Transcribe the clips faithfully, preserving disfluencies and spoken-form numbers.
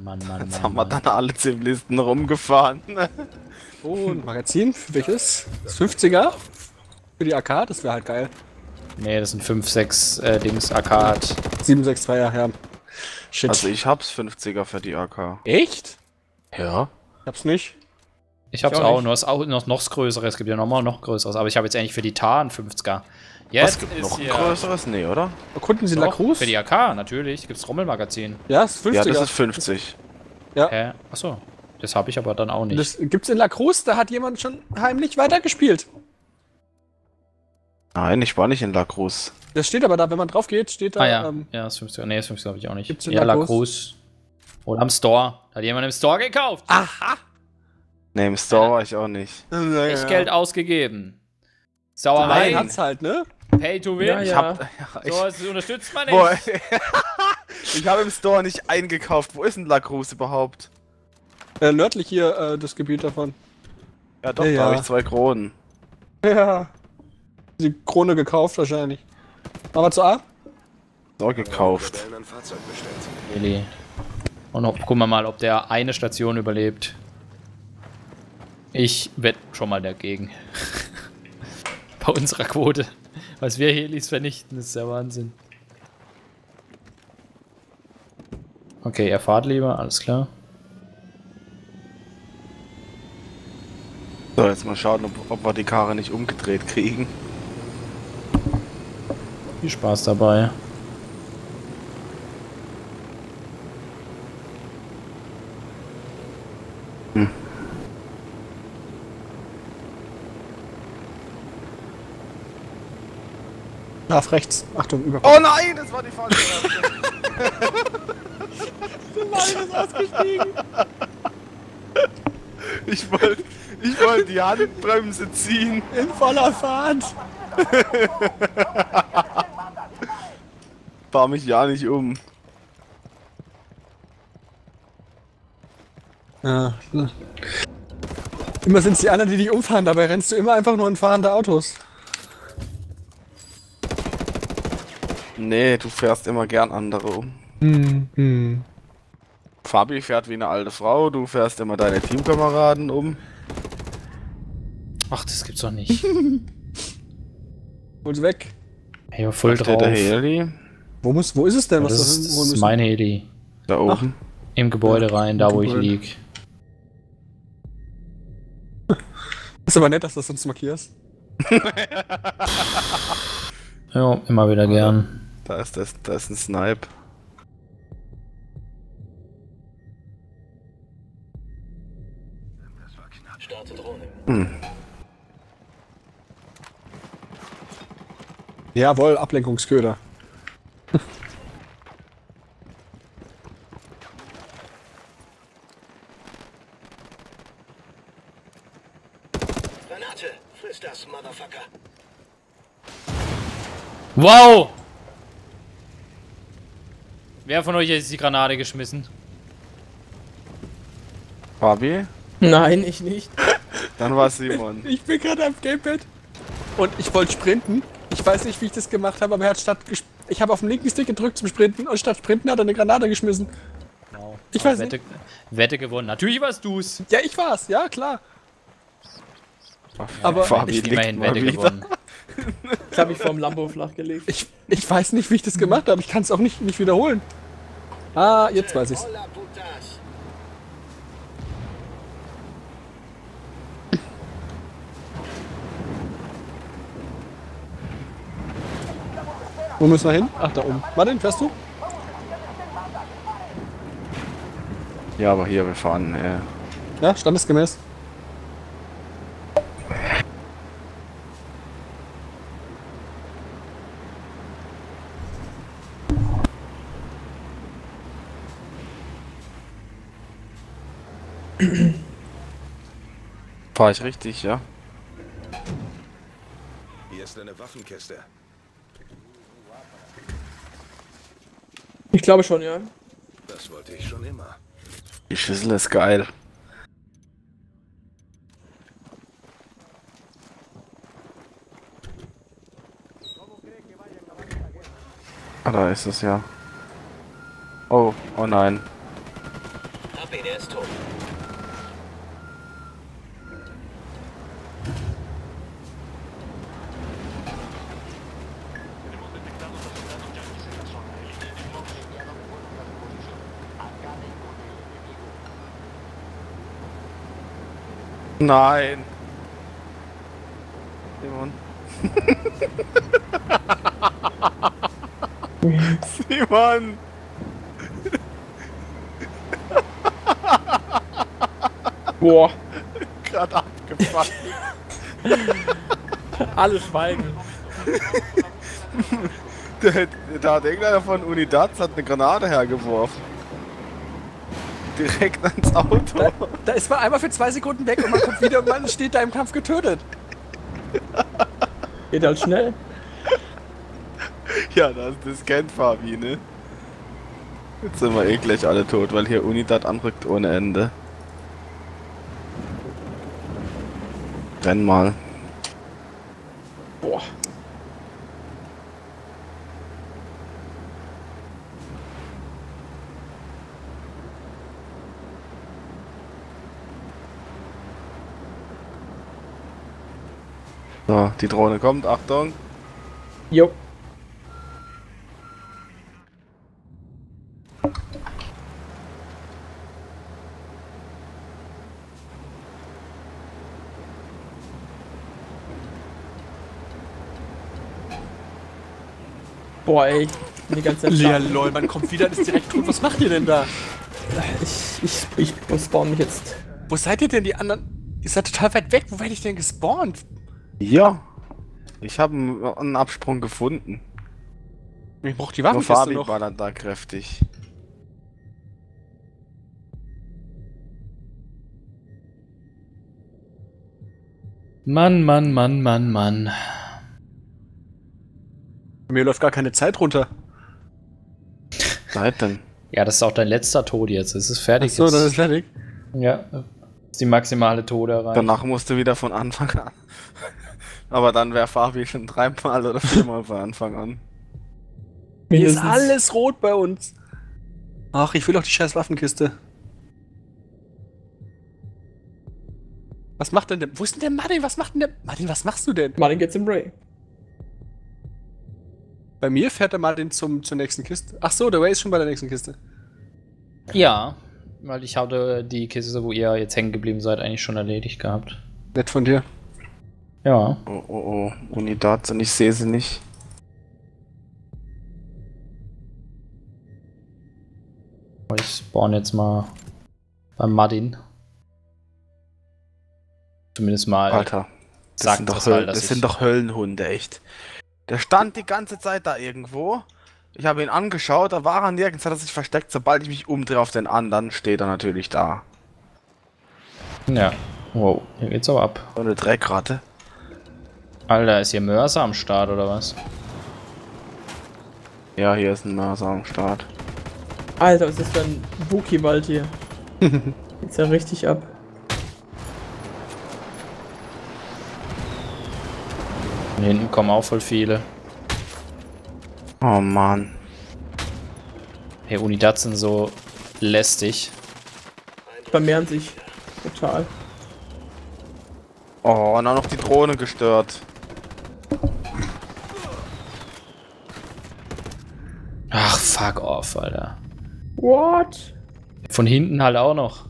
Mann, Mann, Jetzt Mann, haben wir Mann. dann alle Zivilisten rumgefahren. Oh, ein Magazin. Für welches? Das fünfziger? Für die A K? Das wäre halt geil. Nee, das sind fünf, sechs äh, Dings A K hat. sieben sechs zwei, ja, ja. Shit. Also ich hab's fünfziger für die A K. Echt? Ja. Ich hab's nicht. Ich hab's Ich auch auch, nicht. nur es auch noch, noch größeres. Es gibt ja nochmal noch größeres. Aber ich habe jetzt eigentlich für die Tarn fünfziger. Jetzt Was gibt ist noch ein hier größeres? Nee, oder? Erkunden Sie Doch, Lacroix? für die A K, natürlich. Gibt's Rommelmagazin. Ja, das ist fünfziger. Ja, das ist fünfzig. Hä? Achso. Das habe ich aber dann auch nicht. Das gibt's in Lacroix, da hat jemand schon heimlich weitergespielt. Nein, ich war nicht in Lacroix. Das steht aber da, wenn man drauf geht, steht da. ah ja, ähm, ja, das fünfziger. Nee, das fünfziger habe ich auch nicht. Gibt's in Ja, Lacroix? Lacroix. Oder am Store. Hat jemand im Store gekauft. Aha! Nee, im Store war ich auch nicht. Echt Geld ausgegeben. Nein, Sauerei. hat's halt, ne? Pay to win. Ja, Ich ja. hab, ja, ich, So, das unterstützt man nicht. boah, ich habe im Store nicht eingekauft. Wo ist denn Lacroix überhaupt? Äh, nördlich hier, äh, das Gebiet davon. Ja doch, Ja, da ja. habe ich zwei Kronen. Ja. Die Krone gekauft wahrscheinlich. Machen wir zu A? So gekauft. Heli. Und ob, gucken wir mal, ob der eine Station überlebt. Ich wette schon mal dagegen. Bei unserer Quote. Was wir Helis vernichten, ist der Wahnsinn. Okay, er fahrt lieber, alles klar. So, jetzt mal schauen, ob, ob wir die Karre nicht umgedreht kriegen. Viel Spaß dabei. Hm. Nach rechts. Achtung, über. Oh nein, das war die falsche Richtung. nein, ist ausgestiegen. Ich wollte ich wollt die Handbremse ziehen. In voller Fahrt. Fahr mich ja nicht um. Ja. Immer sind es die anderen, die dich umfahren, dabei rennst du immer einfach nur in fahrende Autos. Nee, du fährst immer gern andere um. Hm, hm. Fabi fährt wie eine alte Frau, du fährst immer deine Teamkameraden um. Ach, das gibt's doch nicht. Hol's weg. Hey, voll Da steht drauf. der Heli. Wo, muss, wo ist es denn? Das Was ist, das das holen ist müssen? mein Heli. Da oben. Im Gebäude Ja, rein, da im wo ich Gebäude. lieg. Ist aber nett, dass du das uns markierst. Ja, immer wieder gern. Da ist, das, da ist ein Snipe. Hm. Jawohl, Ablenkungsköder. Granate, friss das, Motherfucker. Wow! Wer von euch hat jetzt die Granate geschmissen? Fabi? Nein, ich nicht. Dann war es Simon. Ich bin gerade am Gamepad und ich wollte sprinten. Ich weiß nicht, wie ich das gemacht habe, aber er hat statt ges- ich habe auf den linken Stick gedrückt zum Sprinten und statt Sprinten hat er eine Granate geschmissen. Wow. Ich weiß Wette, Wette gewonnen. Natürlich warst du's. Ja, ich war's, ja klar. Aber Fabi Ich liegt immerhin mal Wette wieder. gewonnen. Ich habe mich vom Lambo flachgelegt. Ich, ich weiß nicht, wie ich das gemacht habe. Ich kann es auch nicht, nicht wiederholen. Ah, jetzt weiß ich's. Hola putas. Wo müssen wir hin? Ach, da oben. Martin, fährst du? Ja, aber hier, wir fahren. Äh, Ja, standesgemäß. fahr ich richtig, ja? Hier ist eine Waffenkiste. Ich glaube schon, ja. Das wollte ich schon immer. Die Schüssel ist geil. Ah, da ist es ja. Oh, oh nein. Nein. Simon. Simon! Boah, Gerade abgefuckt. alle schweigen. Der, da hat irgendeiner von Unidats hat eine Granate hergeworfen. Direkt ans Auto. Da, da ist man einmal für zwei Sekunden weg und man kommt wieder und man steht da im Kampf getötet. Geht halt schnell. Ja, das, das kennt Fabi, ne? Jetzt sind wir eh gleich alle tot, weil hier Unidad anrückt ohne Ende. Renn mal. Boah. So, die Drohne kommt, Achtung. Jo. Boah, ey. Die ganze Zeit Ja, starten. lol, man kommt wieder und ist direkt tot. Was macht ihr denn da? Ich, ich, ich spawn mich jetzt. Wo seid ihr denn, die anderen? Ihr seid total weit weg. Wo werde ich denn gespawnt? Ja. Ich habe einen, einen Absprung gefunden. Ich brauch die Nur Waffenkiste Fabi noch. war dann da kräftig. Mann, Mann, Mann, Mann, Mann. Bei mir läuft gar keine Zeit runter. Seid denn? Ja, das ist auch dein letzter Tod jetzt. Es ist fertig. Achso, jetzt. dann ist fertig. Ja, das ist die maximale Tode erreicht. Danach musst du wieder von Anfang an. Aber dann wäre Fabi schon dreimal oder viermal von Anfang an. Hier ist Mindestens. alles rot bei uns. Ach, ich will doch die scheiß Waffenkiste. Was macht denn der? Wo ist denn der Martin? Was macht denn der? Martin, was machst du denn? Martin geht's im Ray. Bei mir fährt der Martin zum, zur nächsten Kiste. Ach so, der Ray ist schon bei der nächsten Kiste. Ja, weil ich hatte die Kiste, wo ihr jetzt hängen geblieben seid, eigentlich schon erledigt gehabt. Nett von dir. Ja. Oh, oh, oh. Unidad und ich sehe sie nicht. Ich spawn jetzt mal beim Martin. Zumindest mal. Alter. Das, sagt sind, doch das mal, Höll dass das ich- sind doch Höllenhunde, echt. Der stand die ganze Zeit da irgendwo. Ich habe ihn angeschaut, da war er nirgends, hat er sich versteckt. Sobald ich mich umdrehe auf den anderen, steht er natürlich da. Ja. Wow, hier geht's aber ab. So eine Dreckratte. Alter, ist hier Mörser am Start oder was? Ja, hier ist ein Mörser am Start. Alter, was ist das für ein Wookie-Wald hier? Geht's ja richtig ab. Von hinten kommen auch voll viele. Oh Mann. Hey, Unidad sind so lästig. Vermehren sich. Total. Oh, und auch noch die Drohne gestört. Ach, fuck off, Alter. What? Von hinten halt auch noch.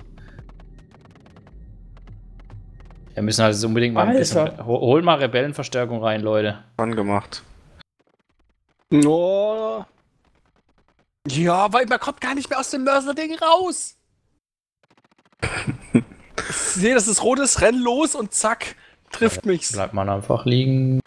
Wir müssen halt jetzt unbedingt mal ein bisschen... Alter. Hol hol mal Rebellenverstärkung rein, Leute. Angemacht. Oh. Ja, weil man kommt gar nicht mehr aus dem Mörser-Ding raus. Ich sehe, dass es rot ist, renn los und zack, trifft mich's. Bleibt man einfach liegen.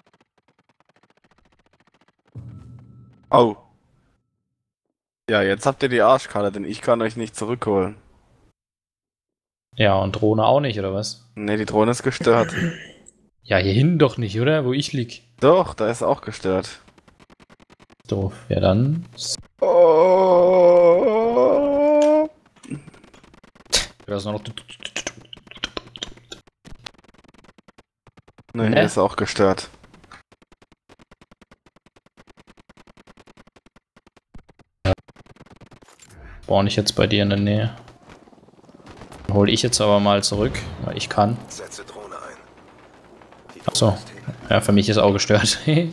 Oh. Ja, jetzt habt ihr die Arschkarte, denn ich kann euch nicht zurückholen. Ja, und Drohne auch nicht, oder was? Ne, die Drohne ist gestört. Ja, hier hinten doch nicht, oder? Wo ich lieg. Doch, da ist auch gestört. Doof. Ja, dann... Oh. Da ist noch... Ne, Ne? hier ist auch gestört. Spawn ich jetzt bei dir in der Nähe. Dann hol ich jetzt aber mal zurück, weil ich kann. Setze Drohne ein. Die Drohne Achso. ist hin. Ja, für mich ist auch gestört. Vielen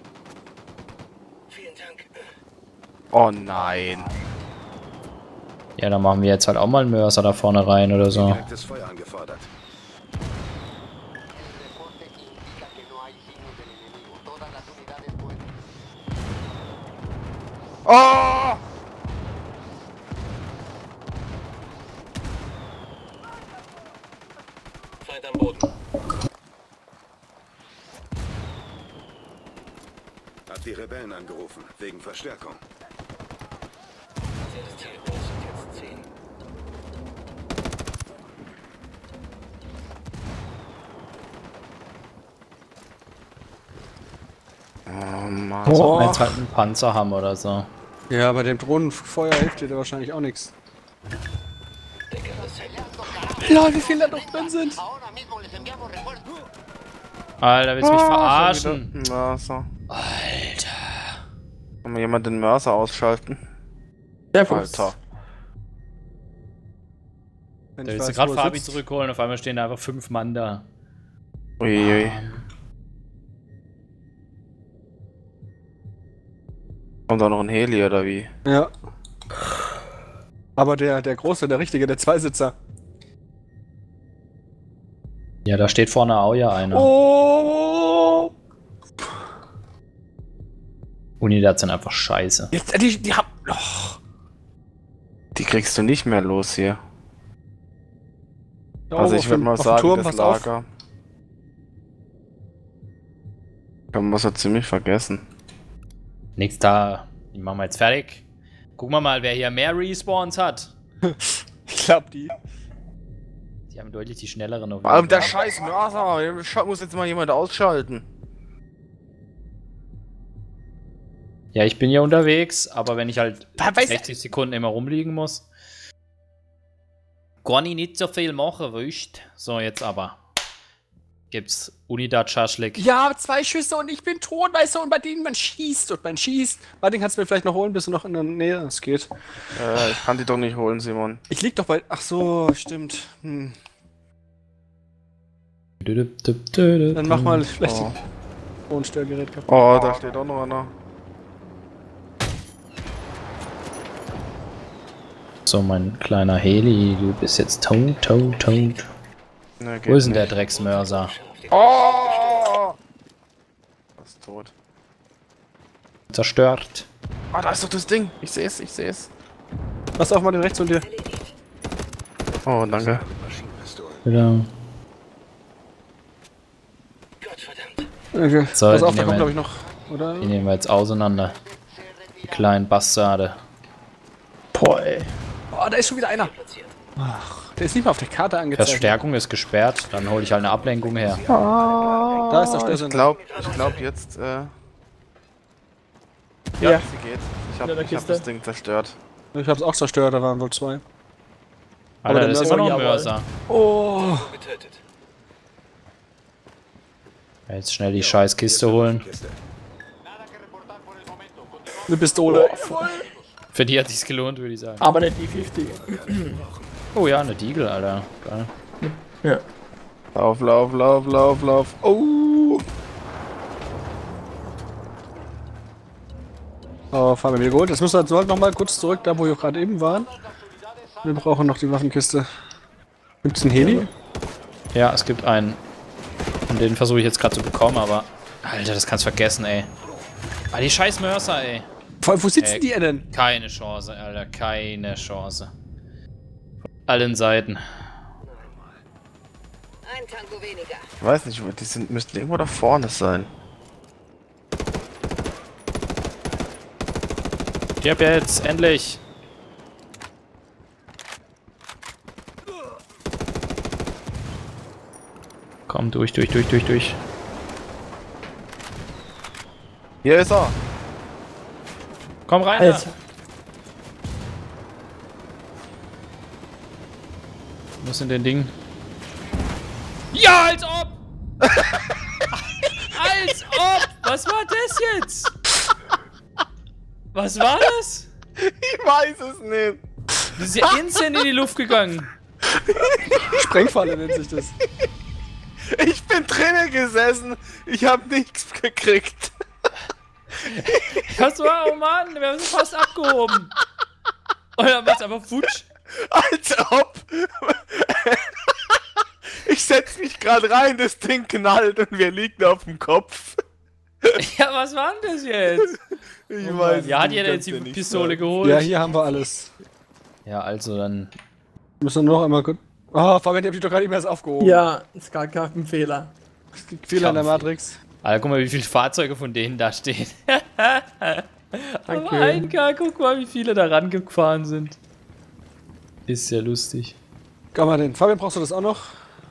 Dank. Oh nein. Ja, dann machen wir jetzt halt auch mal einen Mörser da vorne rein oder so. Direktes Feuer angefordert. Oh! Feind am Boden. Hab die Rebellen angerufen, wegen Verstärkung. Oh Mann. Sollten wir Boah. jetzt halt einen Panzer haben oder so. Ja, bei dem Drohnenfeuer hilft dir da wahrscheinlich auch nichts. Lol, wie viele da noch drin sind. Alter, willst du mich Ah, verarschen? schon wieder Mörser. Alter. Kann mir jemand den Mörser ausschalten? Der Fuchs. Alter. Wenn Da ich willst du weiß, gerade wo er Fabi sitzt. zurückholen, auf einmal stehen da einfach fünf Mann da. Uiui. Kommt da noch ein Heli oder wie? Ja. Aber der, der große, der richtige, der Zweisitzer. Ja, da steht vorne auch ja einer. Oh! Unidad sind einfach scheiße. Jetzt, die, die haben. Oh. Die kriegst du nicht mehr los hier. Da Also oben ich auf würde dem- mal auf dem sagen, Turm, das pass auf. Lager kann man so ziemlich vergessen. Nix da. Die machen wir jetzt fertig. Gucken wir mal, wer hier mehr Respawns hat. Ich glaub, die. Die haben deutlich die schnelleren. auf Vor allem jeden der Fall. scheiß Mörser, den Sch- muss jetzt mal jemand ausschalten. Ja, ich bin ja unterwegs, aber wenn ich halt Da weiß- sechzig Sekunden immer rumliegen muss, kann ich nicht so viel machen, wischt. So, jetzt aber. Gibt's Unidad Schaschlik. Ja, zwei Schüsse und ich bin tot, weißt du, und bei denen man schießt und man schießt. Bei denen kannst du mir vielleicht noch holen, bist du noch in der Nähe? Es geht. Äh, ich kann die doch nicht holen, Simon. Ich lieg doch bei. Ach so, stimmt. Hm. Dann mach mal vielleicht Oh, ein Tonstörgerät kaputt. oh da steht auch noch einer. So, mein kleiner Heli, du bist jetzt tot, tot, tot. Ne, geht Wo ist denn nicht. der Drecksmörser? Oh! Das ist tot. Zerstört. Ah, da ist doch das Ding. Ich seh's, ich seh's. Pass auf, mal den rechts von dir. Oh, danke. Maschinenpistolen. Wieder. Okay. So, Pass die auf, da nehmen kommt wir- glaube ich noch. Oder? Die nehmen wir jetzt auseinander. Die kleinen Bastarde. Boah, ey. Oh, da ist schon wieder einer. Ach, der ist nicht mal auf der Karte angezeigt. Verstärkung ist gesperrt, dann hole ich halt eine Ablenkung her. Da ist der Stößel. Ich glaub, ich glaub jetzt, äh... Ja, Ja. sie geht. Ich hab, Hinter der ich hab Kiste. das Ding zerstört. Ich hab's auch zerstört, da waren wohl zwei. Alter, der das ist Mörser- immer noch ein jawohl. Mörser. Oh. Getötet. Ja, jetzt schnell die scheiß Kiste holen. Kiste. Eine Pistole. Für die hat sich's gelohnt, würde ich sagen. Aber nicht die fünfzig. Oh ja, eine Deagle, Alter. Geil. Ja. Lauf, lauf, lauf, lauf, lauf. Oh! Oh, fahren wir wieder geholt. Jetzt müssen wir jetzt noch mal kurz zurück, da wo wir gerade eben waren. Wir brauchen noch die Waffenkiste. Gibt's einen Heli? Ja, es gibt einen. Und den versuche ich jetzt gerade zu bekommen, aber... Alter, das kannst du vergessen, ey. Ah, die scheiß Mörser, ey. Vor allem, wo sitzen Äh, die denn? Keine Chance, Alter. Keine Chance. Von allen Seiten. Ein Tango weniger. Ich weiß nicht, die sind, müssten irgendwo da vorne sein. Stirb jetzt, endlich. Komm, durch, durch, durch, durch, durch. Hier ist er! Komm rein, da. Alter. Was sind denn Ding? Ja, als ob! Als ob! Was war das jetzt? Was war das? Ich weiß es nicht! Das ist ja instant in die Luft gegangen. Sprengfalle nennt sich das. Ich bin drinnen gesessen! Ich hab nichts gekriegt! Das war, oh Mann, wir haben sie fast abgehoben. Und dann macht's einfach futsch. Als ob. Ich setz mich gerade rein, das Ding knallt und wir liegen auf dem Kopf. Ja, was war denn das jetzt? Ich Oh weiß Mann. Ja, hat nicht, jeder kann's jetzt die dir nicht Pistole sagen. geholt? Ja, hier haben wir alles. Ja, also dann. Müssen wir nur noch einmal gut. Oh, Fabian, die hab ich doch gerade nicht mehr erst aufgehoben. Ja, es gab keinen Fehler. Es gibt Fehler in der Matrix. Alter, guck mal, wie viele Fahrzeuge von denen da stehen. Danke. Ein K, guck mal, wie viele da rangefahren sind. Ist ja lustig. Komm mal den. Fabian, brauchst du das auch noch?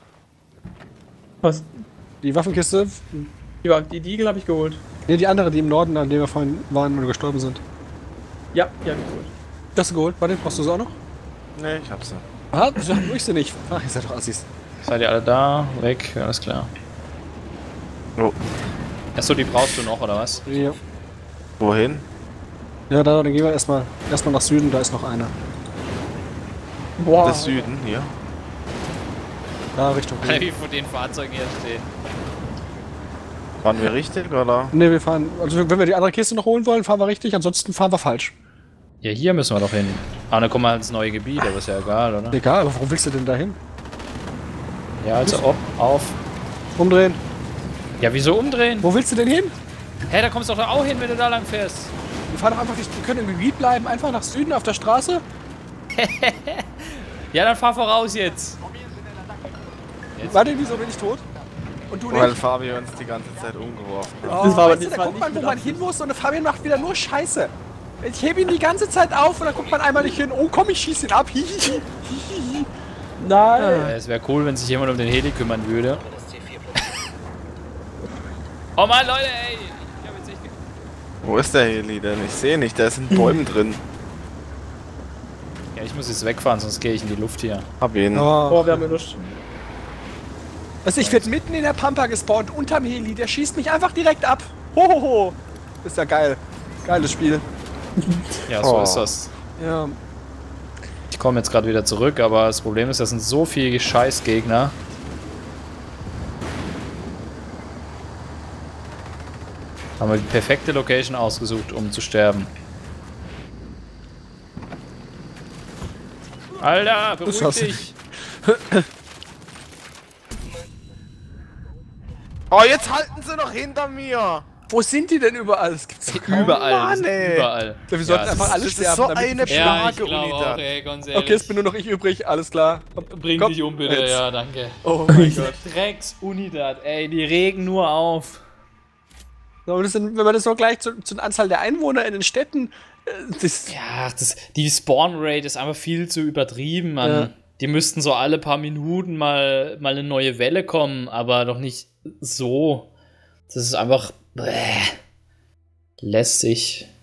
Was? Die Waffenkiste? Die, war- die Diegel habe ich geholt. Ne, die andere, die im Norden, an der wir vorhin waren und gestorben sind. Ja, die habe ich geholt. Das hast du geholt? Warte, brauchst du sie auch noch? Nee, ich hab's ja. Ah, wieso hab ich sie nicht? Ach, ihr seid doch Assis. Seid ihr alle da? Weg? Alles klar. Oh. Achso, die brauchst du noch, oder was? Ja. Wohin? Ja, da, dann gehen wir erstmal erstmal nach Süden, da ist noch einer. Boah. Des Süden, hier. Da Richtung. Wie viele von den Fahrzeugen hier stehen. Waren wir richtig, oder? Ne, wir fahren. Also wenn wir die andere Kiste noch holen wollen, fahren wir richtig, ansonsten fahren wir falsch. Ja, hier müssen wir doch hin. Ah, dann kommen wir ins neue Gebiet, aber ist ja egal, oder? Egal, aber warum willst du denn da hin? Ja, also auf. auf. Umdrehen. Ja, wieso umdrehen? Wo willst du denn hin? Hä, da kommst du doch auch hin, wenn du da lang fährst. Wir fahren doch einfach, wir können im Gebiet bleiben, einfach nach Süden auf der Straße. Ja, dann fahr voraus jetzt. Warte, wieso bin ich tot? Und du Weil nicht? Fabio uns die ganze Zeit umgeworfen hat. Oh, Das war aber- weißt du, das da war guckt nicht man, wo mit man hin muss und der Fabian macht wieder nur Scheiße. Ich hebe ihn die ganze Zeit auf und dann guckt man einmal nicht hin. Oh komm, ich schieß ihn ab. Hihihi. Hihihi. Nein. Ja, es wäre cool, wenn sich jemand um den Heli kümmern würde. Oh Mann, Leute, ey. Ich hab jetzt echt ge- Wo ist der Heli denn? Ich sehe nicht, der ist in Bäumen drin. Ja, ich muss jetzt wegfahren, sonst gehe ich in die Luft hier. Hab ihn. Oh. Boah, wir haben ja Lust. Also ich werde mitten in der Pampa gespawnt, unterm Heli. Der schießt mich einfach direkt ab. Hohoho. Ist ja geil. Geiles Spiel. Ja, so Oh. ist das. Ja. Ich komme jetzt gerade wieder zurück, aber das Problem ist, das sind so viele Scheißgegner. Haben wir die perfekte Location ausgesucht, um zu sterben. Alter, beruhig schaffst du dich! Oh, jetzt halten sie noch hinter mir! Wo sind die denn überall? Das gibt's doch kaum. Überall, Mann, die sind ey. überall. Ja, wir sollten Ja, einfach das alle das ist sterben. so damit eine wir- Ja, ich Starke glaube Unidad. auch, ey, ganz ehrlich. Okay, jetzt bin nur noch ich übrig. Alles klar. Bring Komm, dich um, bitte. jetzt. Ja, danke. Oh mein Gott. Drecks Unidad, ey, die regen nur auf. So, das sind, wenn man das so gleich zu, zu der Anzahl der Einwohner in den Städten. äh, Das, Ja, das, die Spawn-Rate ist einfach viel zu übertrieben, Mann. Ja. Die müssten so alle paar Minuten mal, mal eine neue Welle kommen, aber doch nicht so. Das ist einfach bäh, lässig.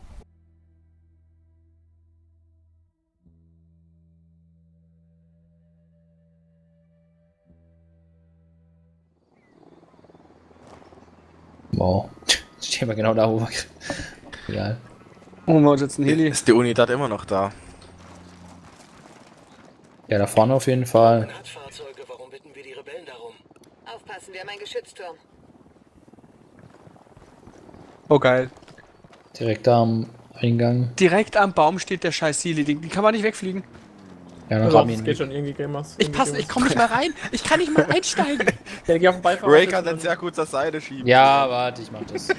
Wow. Stehen wir genau da, wo wir. Egal. oh, wir uns jetzt ein Heli. Ist die Unidad immer noch da? Ja, da vorne auf jeden Fall. Hat Fahrzeuge, warum bitten wir die Rebellen darum? Aufpassen, wir haben einen Geschützturm. Oh, geil. Direkt da am Eingang. Direkt am Baum steht der scheiß Heli. Den den kann man nicht wegfliegen. Ja, dann Also, ramm das ihn geht weg. schon irgendwie Gamers. Ich passe, ich komme nicht mal rein. Ich kann nicht mal einsteigen. Ja, geh auf den Beifahrer. Ray kann den sehr gut zur Seite schieben. Ja, warte, ich mach das.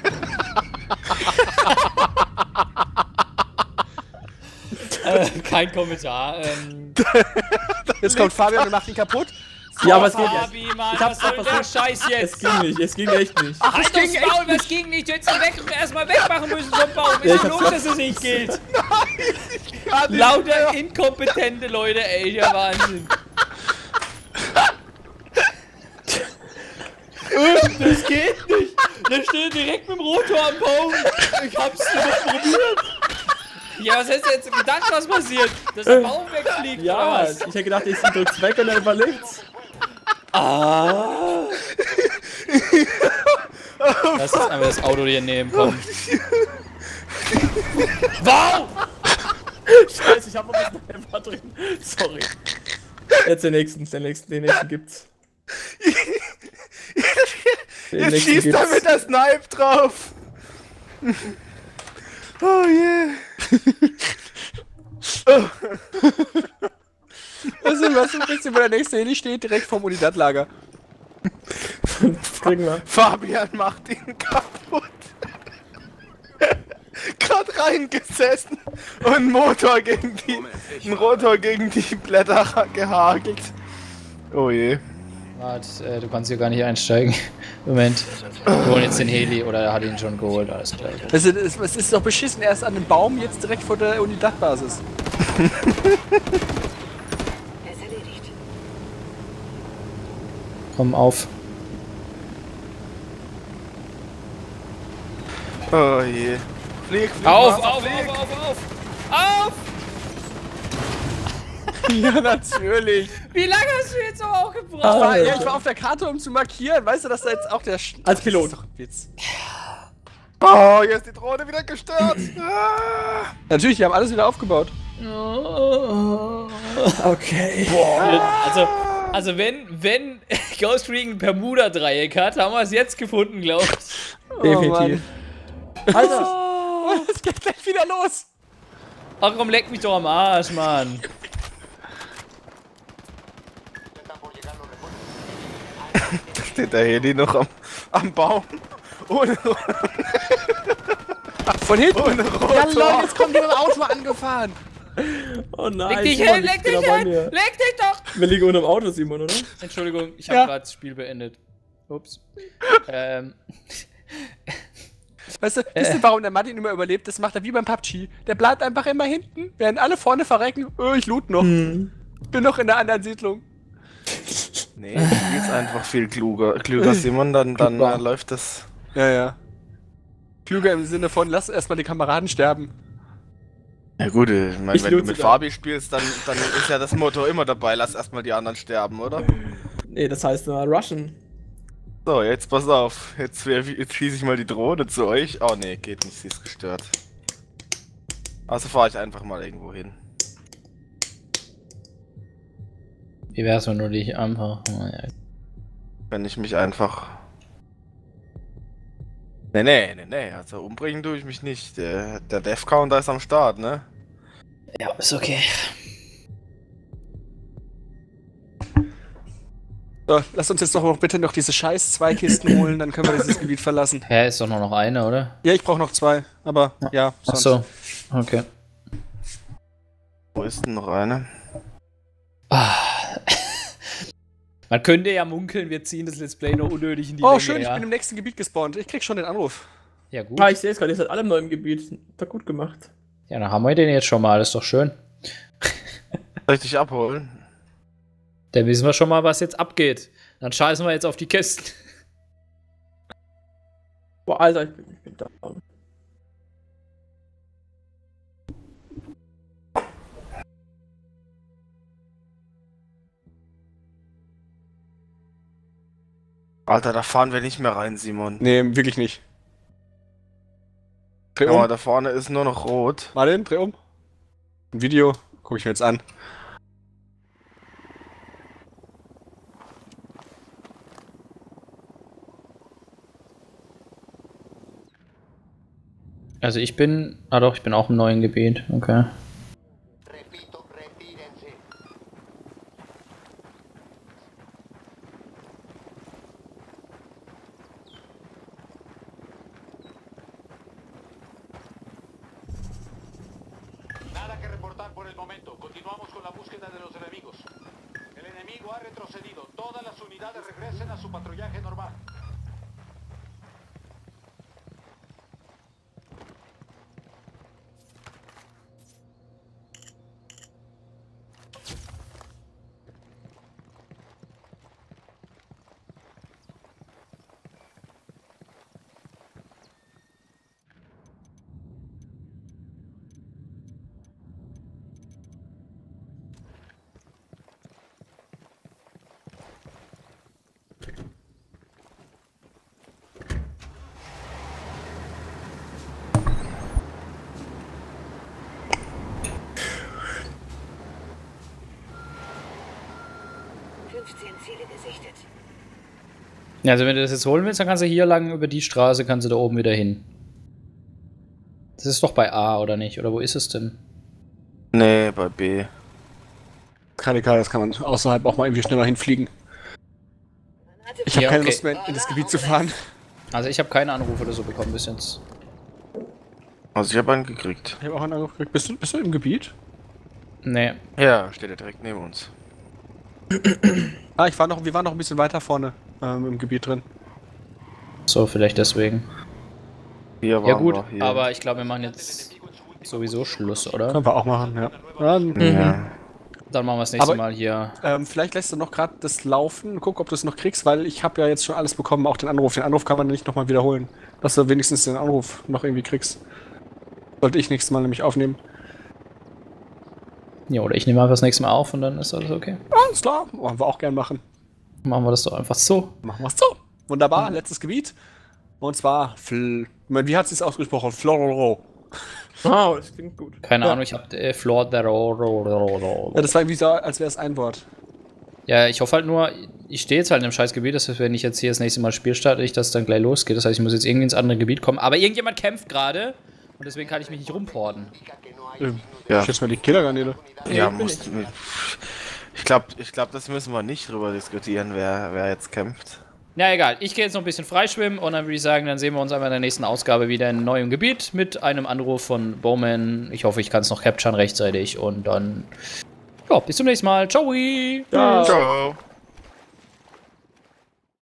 äh, kein Kommentar. Ähm, Jetzt kommt Fabian und macht ihn kaputt. Ja, aber es geht jetzt. Fabi, Mann, Ich hab's was soll doch der versucht. Scheiß Es jetzt? ging nicht, es ging echt nicht. Halt doch das Maul, was ging nicht? Du hättest ihn weg, erstmal wegmachen müssen vom Baum. Ja, Ist ich ja hab's logisch, dass es nicht gilt. Lauter inkompetente Leute, ey, der Wahnsinn. Das geht nicht. Der steht direkt mit dem Rotor am Baum. Ich hab's nicht probiert. Ja, was hast du jetzt gedacht, was passiert? Dass der Baum wegfliegt, oder Ja, was? ich hätte gedacht, ich drück's weg und dann überlebt's. Ah. Lass uns einfach das Auto hier nehmen, komm. Wow! Scheiße, ich hab noch was Sniper drin. Sorry. Jetzt den nächsten, den nächsten, den nächsten gibt's. Den Jetzt nächsten schießt er gibt's. mit der Snipe drauf! Oh yeah! Also, was ein bisschen, wo der nächste Heli steht, direkt vorm Unidatlager. Das kriegen wir. Fabian macht ihn kaputt. Gerade reingesessen und einen Motor gegen die, einen Rotor gegen die Blätter gehagelt. Oh je. Warte, äh, du kannst hier gar nicht einsteigen. Moment. Wir holen jetzt den Heli oder er hat ihn schon geholt, alles klar. Also, es ist, ist doch beschissen, erst an dem Baum, jetzt direkt vor der Unidat-Basis. Er ist erledigt. Komm auf. Oh je. Flieg, flieg, Auf, Wasser, auf, flieg. auf, auf, auf! Auf! Ja, natürlich. Wie lange hast du jetzt aber auch gebraucht? Ich war, Alter. ja, ich war auf der Karte, um zu markieren. Weißt du, dass da jetzt auch der... Sch Als Pilot. Das ist doch ein Witz. Oh, hier ist die Drohne wieder gestört. Ah. Natürlich, die haben alles wieder aufgebaut. Okay. Also, also wenn, wenn Ghost Recon ein Bermuda-Dreieck hat, haben wir es jetzt gefunden, glaube ich. Definitiv. Alter! Oh, es geht gleich wieder los. Ach komm, leck mich doch am Arsch, Mann. Steht der Heli noch am, am Baum. Ohne, Von hinten. ohne Ja, Rotor. Leute, jetzt kommt die mit dem Auto angefahren. Oh nein. Leg dich Simon, hin, leg ich bin dich aber hin! mir. Leg dich doch! Wir liegen unter dem Auto, Simon, oder? Entschuldigung, ich habe Ja. gerade das Spiel beendet. Ups. ähm, Weißt du, wisst ihr, warum der Martin immer überlebt? Das macht er wie beim P U B G. Der bleibt einfach immer hinten, während alle vorne verrecken. Oh, ich loot noch. Hm. Bin noch in der anderen Siedlung. Nee, du spielst einfach viel kluger, klüger Simon, dann, dann Klüger. äh, läuft das. Ja, ja. Klüger im Sinne von, lass erstmal die Kameraden sterben. Ja gut, äh, ich mein, Ich wenn du loot mit sogar. Fabi spielst, dann, dann ist ja das Motto immer dabei, lass erstmal die anderen sterben, oder? Nee, das heißt nur Rushen. So, jetzt pass auf. Jetzt, wär- jetzt schieße ich mal die Drohne zu euch. Oh nee, geht nicht, sie ist gestört. Also fahre ich einfach mal irgendwo hin. wie wär's, wenn du dich einfach... Oh, ja. Wenn ich mich einfach... Nee, nee, nee, nee, also umbringen tue ich mich nicht. Der, der Death-Counter ist am Start, ne? ja, ist okay. So, lass uns jetzt doch noch bitte noch diese scheiß zwei Kisten holen, dann können wir dieses Gebiet verlassen. Hä, ist doch nur noch eine, oder? Ja, ich brauche noch zwei, aber ja. Ach sonst- so. Okay. Wo ist denn noch eine? Ah. Man könnte ja munkeln, wir ziehen das Let's Play noch unnötig in die Oh, Länge, schön, ich ja. bin im nächsten Gebiet gespawnt. Ich krieg schon den Anruf. Ja, gut. Ah, ich sehe es gerade, ihr seid alle im neuen Gebiet. Hat er gut gemacht. Ja, dann haben wir den jetzt schon mal, das ist doch schön. Soll ich dich abholen? Dann wissen wir schon mal, was jetzt abgeht. Dann scheißen wir jetzt auf die Kisten. Boah, Alter, ich bin, ich bin down. Alter, da fahren wir nicht mehr rein, Simon. Nee, wirklich nicht. Dreh Guck mal, um. da vorne ist nur noch rot. Martin, dreh um. Ein Video. Guck ich mir jetzt an. Also ich bin... Ah doch, ich bin auch im neuen Gebiet. Okay. Repito, retírense. Nada que reportar por el momento. Continuamos con la búsqueda de los enemigos. El enemigo ha retrocedido. Todas las unidades regresen a su patrullaje normal. fünfzehn Ziele gesichtet. Ja, also wenn du das jetzt holen willst, dann kannst du hier lang über die Straße, kannst du da oben wieder hin. Das ist doch bei A, oder nicht? Oder wo ist es denn? Nee, bei B. Radikal, das kann man außerhalb auch mal irgendwie schneller hinfliegen. Ich habe Ja, keine okay. Lust mehr in das Gebiet zu fahren. Also ich habe keine Anrufe oder so bekommen bis jetzt. Also ich habe einen gekriegt. Ich habe auch einen Anruf gekriegt. Bist du, bist du im Gebiet? Nee. Ja, steht ja direkt neben uns. Ah, ich war noch, wir waren noch ein bisschen weiter vorne ähm, im Gebiet drin. So, vielleicht deswegen. Hier waren Ja gut, wir, hier. aber ich glaube, wir machen jetzt sowieso Schluss, oder? Können wir auch machen, ja. Dann, Ja. Dann machen wir das nächste Aber- Mal hier. ähm, vielleicht lässt du noch gerade das laufen. Guck, ob du es noch kriegst, weil ich habe ja jetzt schon alles bekommen, auch den Anruf. Den Anruf kann man nicht nochmal wiederholen. Dass du wenigstens den Anruf noch irgendwie kriegst. Sollte ich nächstes Mal nämlich aufnehmen. Ja, oder ich nehme einfach das nächste Mal auf und dann ist alles okay. Alles klar, wollen wir auch gern machen. Machen wir das doch einfach so. Machen wir es so. Wunderbar, letztes Gebiet. Und zwar, Fl wie hat sie es ausgesprochen? Flororo. Wow, das klingt gut. Keine Ja. Ahnung, ich hab äh, Floor der Ro- Ro- Ro- Ro- Ja, das war irgendwie so, als wäre es ein Wort. Ja, ich hoffe halt nur, ich stehe jetzt halt in einem scheiß Gebiet, das heißt, wenn ich jetzt hier das nächste Mal Spiel starte, ich das dann gleich losgeht. Das heißt, ich muss jetzt irgendwie ins andere Gebiet kommen. Aber irgendjemand kämpft gerade und deswegen kann ich mich nicht rumporten. Ähm, Ja. Ich jetzt mal die Killergarnele. Ja, bin musst Ich glaube, ich glaub, das müssen wir nicht drüber diskutieren, wer, wer jetzt kämpft. Na egal, ich gehe jetzt noch ein bisschen freischwimmen und dann würde ich sagen, dann sehen wir uns einfach in der nächsten Ausgabe wieder in neuem Gebiet mit einem Anruf von Bowman. Ich hoffe, ich kann es noch capturen rechtzeitig und dann, ja, bis zum nächsten Mal. Ciao! Ja. Ciao.